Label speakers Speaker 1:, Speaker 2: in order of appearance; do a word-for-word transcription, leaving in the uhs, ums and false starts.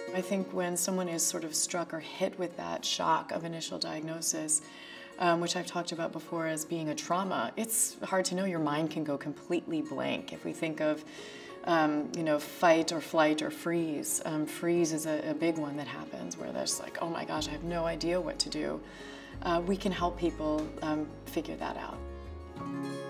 Speaker 1: I think when someone is sort of struck or hit with that shock of initial diagnosis, um, which I've talked about before as being a trauma, it's hard to know. Your mind can go completely blank. If we think of, um, you know, fight or flight or freeze, um, freeze is a, a big one that happens where there's like, oh my gosh, I have no idea what to do. Uh, we can help people um, figure that out.